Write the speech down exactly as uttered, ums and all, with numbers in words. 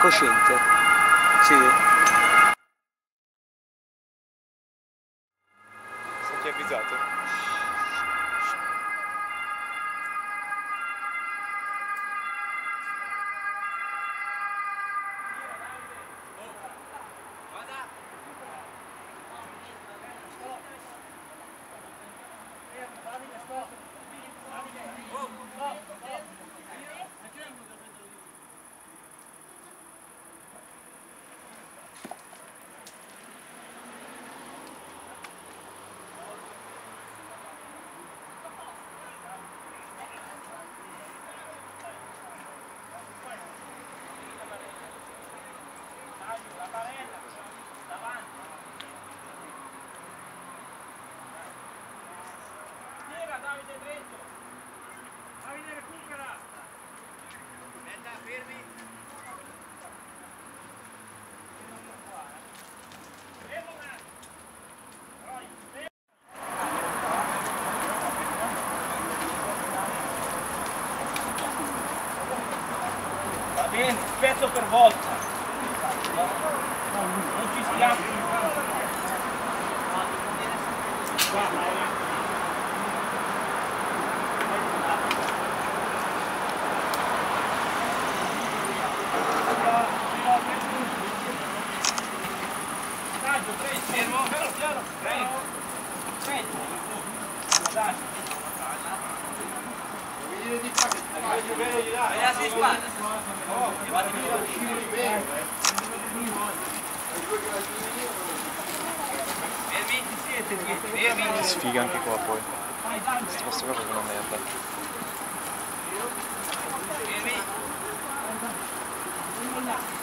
cosciente? Sì. Senti avvisato? Davide dritto! Davide recupera! Aspetta, fermi! Fermo un attimo! Va bene, pezzo per volta! Non ci schiaffi! Guarda, fermo, piano piano, prego, prego, dai. Devi dire di qua che voglio bene di là. Vai a spalla. Oh, vado via. Fermi, siete, fermi. Sfiga anche qua poi. Questo qua è una merda. Fermi.